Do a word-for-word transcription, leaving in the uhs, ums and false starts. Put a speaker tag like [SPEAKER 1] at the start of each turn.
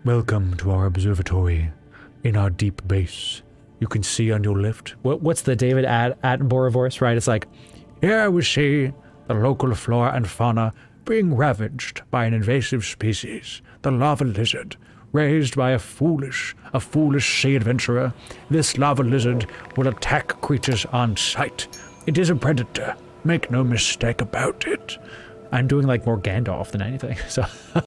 [SPEAKER 1] Welcome to our observatory in our deep base. You can see on your left.
[SPEAKER 2] What, what's the David At Attenborough voice, right? It's like,
[SPEAKER 1] here we see the local flora and fauna being ravaged by an invasive species, the lava lizard, raised by a foolish, a foolish sea adventurer. This lava lizard will attack creatures on sight. It is a predator. Make no mistake about it.
[SPEAKER 2] I'm doing like more Gandalf than anything. So